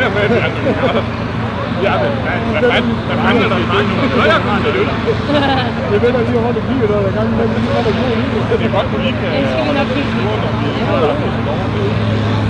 med det. Ja, men hvad fanden er der mange? Jeg kan det ud. Jeg ved, at lige rundt og kigger der, der gang imellem lige rundt og kigger. Det er godt, du lige kan... Det skal vi nok kigge.